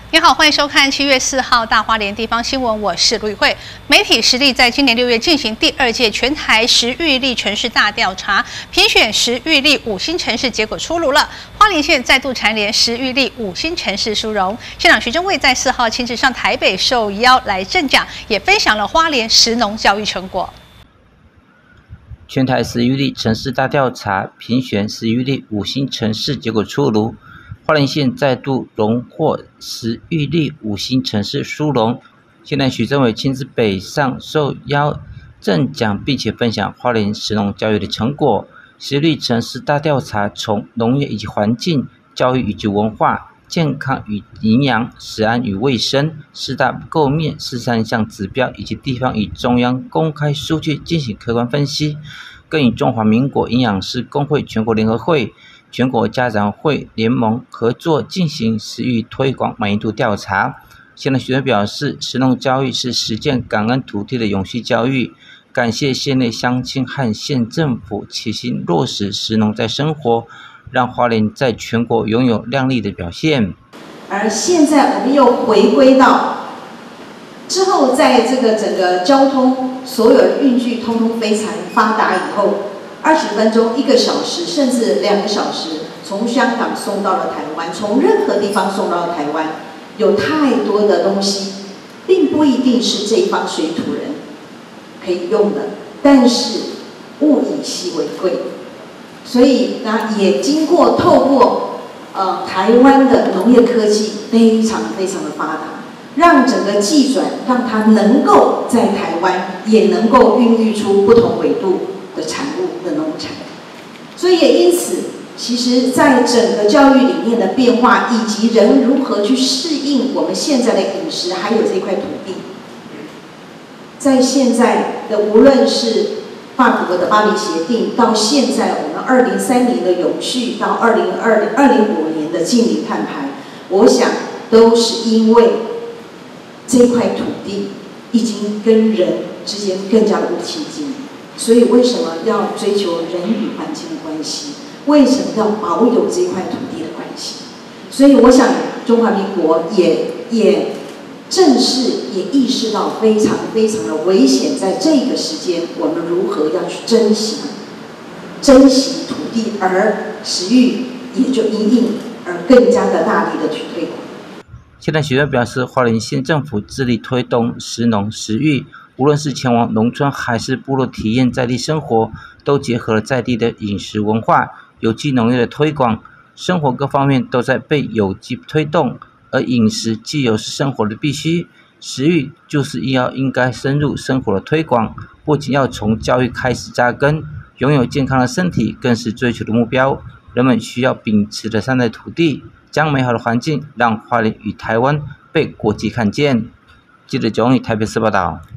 你好，欢迎收看7月4号大花莲地方新闻，我是卢宇慧。媒体实力在今年6月进行第2届全台10域例城市大调查，评选10域例5星城市结果出炉了。花莲县再度蝉联10域例5星城市殊荣。县长徐榛蔚在4号亲自上台北受邀来赠奖，也分享了花莲食农教育成果。 全台10域例城市大调查评选10域例5星城市结果出炉。花莲县再度荣获10域例5星城市殊荣，县长徐榛蔚亲自北上受邀赠奖，并且分享花莲食农教育的成果。10域例城市大调查从农业以及环境、教育以及文化、健康与营养、食安与卫生4大构面13项指标，以及地方与中央公开数据进行客观分析，更与中华民国营养师工会全国联合会、全国家长会联盟合作进行食育推广满意度调查。县长徐榛蔚表示，食农教育是实践感恩土地的永续教育，感谢县内乡亲和县政府齐心落实食农在生活，让花莲在全国拥有亮丽的表现。 而现在我们又回归到之后，在这个整个交通所有的运具通通非常发达以后，20分钟、1个小时，甚至2个小时，从香港送到了台湾，从任何地方送到了台湾，有太多的东西，并不一定是这一方水土人可以用的，但是物以稀为贵，所以呢，也透过台湾的农业科技非常非常的发达，让整个技转，让它能够在台湾也能够孕育出不同纬度的产物的农产，所以也因此，其实在整个教育理念的变化，以及人如何去适应我们现在的饮食，还有这块土地，在现在的无论是法国的巴黎协定，到现在我们2030的永续，到2025年的净零碳排，我想都是因为这块土地已经跟人之间更加的不亲近。所以为什么要追求人与环境的关系？为什么要保有这块土地的关系？所以我想中华民国也正式也意识到非常非常的危险，在这个时间我们如何要去珍惜土地，而食育也就因应而更加的大力的去推广。 县长徐榛蔚表示，花莲县政府致力推动食农食育，无论是前往农村还是部落体验在地生活，都结合了在地的饮食文化、有机农业的推广，生活各方面都在被有机推动。而饮食既有是生活的必须，食育就是应该深入生活的推广，不仅要从教育开始扎根，拥有健康的身体更是追求的目标。人们需要秉持的善待土地，将美好的环境让花莲与台湾被国际看见。记者9日台北市报道。